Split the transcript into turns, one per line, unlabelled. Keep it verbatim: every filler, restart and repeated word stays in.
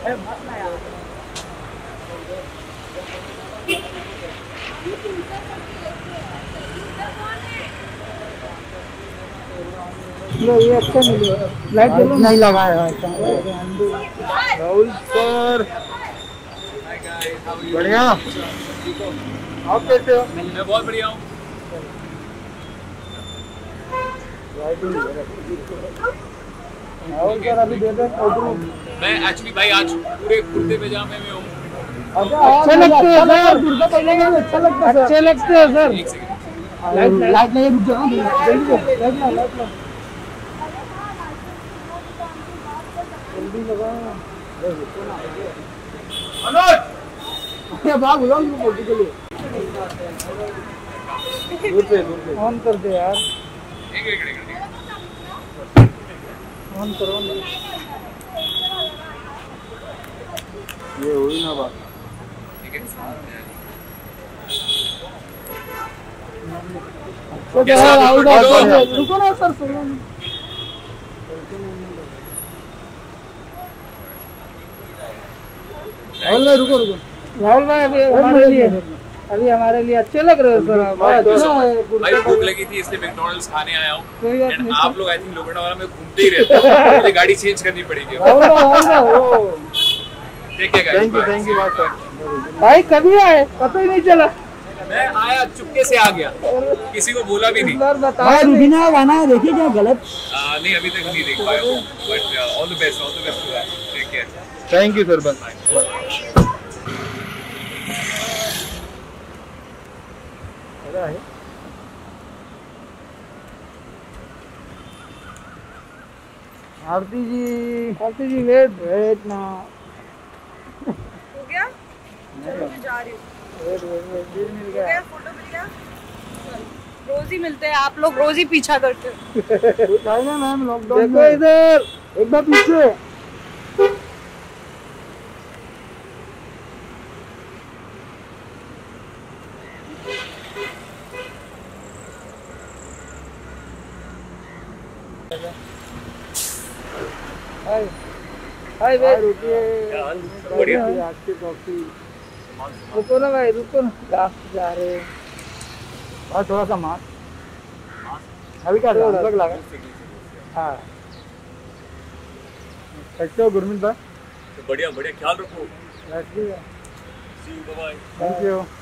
ये अच्छा मिले, लाइट नहीं लगाया है राहुल सर। बढ़िया, आप कैसे हो?
मैं बहुत बढ़िया हूँ।
राहुल सर अभी दे दो।
मैं एक्चुअली भाई आज पूरे कुर्ते पजामे में हूँ।
अच्छा लगते हैं सर, दुर्गा पूजा में अच्छा लगता है, अच्छे लगते हैं सर।
एक सेकंड,
लाइट लाइट नहीं, रुक जाओ जल्दी लाइट ना लाइट ना जल्दी लगा। मनोज ये भाग उलंग को बोलती के लिए दूर से दूर से ऑन कर दे यार।
एक एक एक
ऑन करो। ये हुई ना बात।
ठीक है,
रुको ना सर, सुनो राहुल भाई, रुको रुको राहुल भाई, अभी हमारे लिए अभी हमारे लिए अच्छे लग रहे हो सर आप।
भाई भूख लगी थी इसलिए मैकडॉनल्ड्स खाने आया हूँ। आप लोग आई थिंक लोकनावाला में घूमते ही रहते हो, मुझे गाड़ी चेंज करनी पड़ेगी। ठीक है,
थैंक यू थैंक यू भाई। कभी आए पता ही नहीं चला।
मैं आया चुपके से आ गया, किसी को बोला भी नहीं।
भाई रुबीना गाना देखिए क्या गलत?
आ, नहीं अभी तक नहीं देख पाया हूँ, but all the best, all the best to that. Take care.
Thank you sir. बस आरती जी, आरती जी वेट वेट ना
हो गया? चलो मैं जा रही हूँ।
वेट वेट वेट मिल
हो
गया।
गया? फोटो मिल गया? रोज ही मिलते हैं आप लोग, रोज ही पीछा करते हो।
बताइए ना मैम, लॉकडाउन देखो इधर एक बार पीछे। हाय हाय भाई, रुकिए।
बढ़िया।
आपकी कॉफी रुको ना भाई, रुको ना, जा रहे हैं और थोड़ा सा मार अभी क्या लग लगा। हाँ कैसे हो गुरमीत भाई?
बढ़िया बढ़िया, ख्याल रखो।
Thank
see you, bye bye.
You.